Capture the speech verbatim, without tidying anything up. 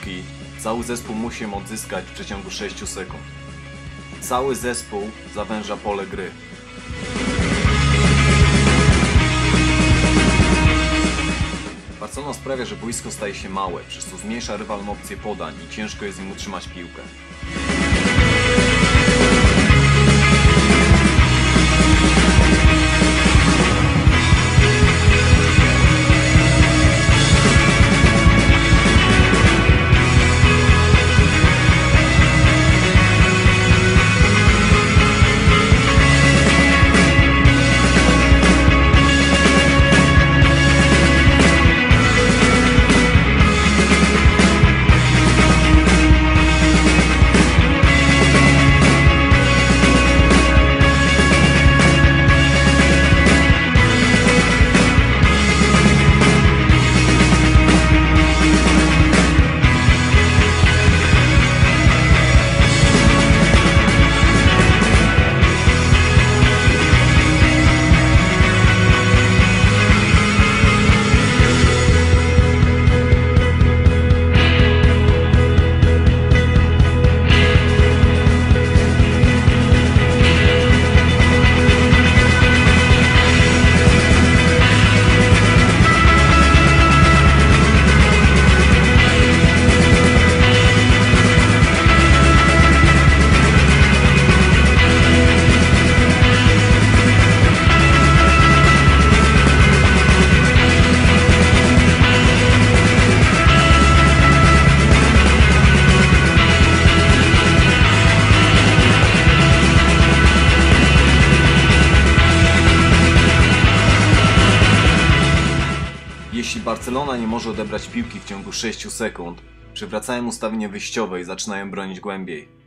piłki, cały zespół musi ją odzyskać w przeciągu sześciu sekund. Cały zespół zawęża pole gry. Barcelona sprawia, że boisko staje się małe, przez co zmniejsza rywalom opcje podań i ciężko jest im utrzymać piłkę. Jeśli Barcelona nie może odebrać piłki w ciągu sześciu sekund, przywracają ustawienie wyjściowe i zaczynają bronić głębiej.